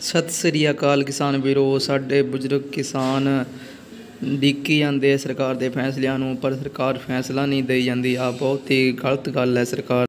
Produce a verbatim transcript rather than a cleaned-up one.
ਸਤਿ ਸ੍ਰੀ ਅਕਾਲ ਕਿਸਾਨ ਵੀਰੋ। ਸਾਡੇ ਬਜ਼ੁਰਗ ਕਿਸਾਨ ਉਡੀਕੀ ਜਾਂਦੇ ਸਰਕਾਰ ਦੇ ਫੈਸਲਿਆਂ ਨੂੰ, ਪਰ ਸਰਕਾਰ ਫੈਸਲਾ ਨਹੀਂ ਦੇਈ ਜਾਂਦੀ। ਆ ਬਹੁਤ ਹੀ ਗਲਤ ਗੱਲ ਹੈ। ਸਰਕਾਰ